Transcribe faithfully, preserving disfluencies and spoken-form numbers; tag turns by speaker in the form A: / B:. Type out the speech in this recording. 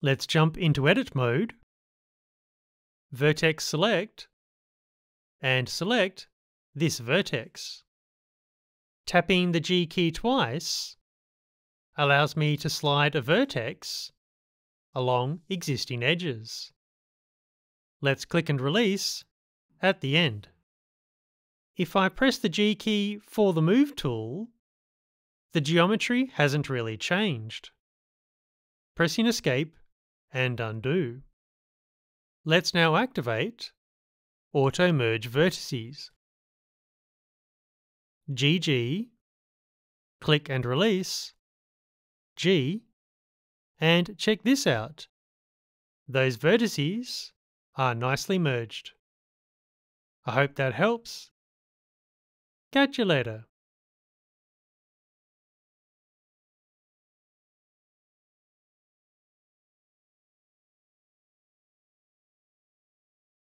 A: Let's jump into edit mode, Vertex select, and select this vertex. Tapping the G key twice allows me to slide a vertex along existing edges. Let's click and release at the end. If I press the G key for the Move tool, the geometry hasn't really changed. Pressing Escape and Undo. Let's now activate Auto Merge Vertices. G G, click and release, G, and check this out. Those vertices are nicely merged. I hope that helps. Catch you later.